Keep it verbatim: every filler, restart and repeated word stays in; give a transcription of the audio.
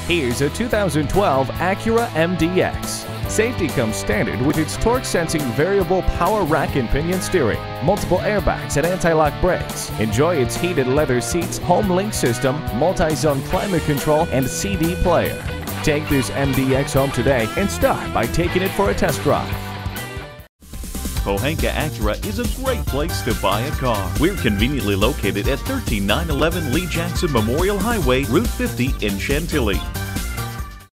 Here's a two thousand twelve Acura M D X. Safety comes standard with its torque-sensing variable power rack and pinion steering, multiple airbags and anti-lock brakes. Enjoy its heated leather seats, home link system, multi-zone climate control, and C D player. Take this M D X home today and start by taking it for a test drive. Pohanka Acura is a great place to buy a car. We're conveniently located at one three nine one one Lee Jackson Memorial Highway, Route fifty in Chantilly.